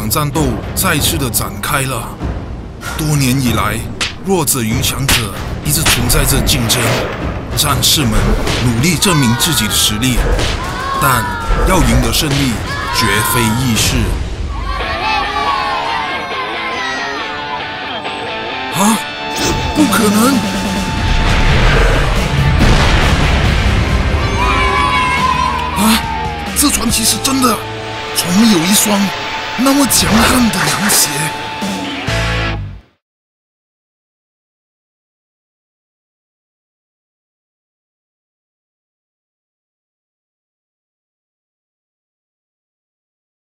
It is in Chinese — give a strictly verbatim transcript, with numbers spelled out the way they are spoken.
场战斗再次的展开了。多年以来，弱者与强者一直存在着竞争，战士们努力证明自己的实力，但要赢得胜利绝非易事。啊！不可能！啊！这传奇是真的，从没有一双那么强悍的凉鞋。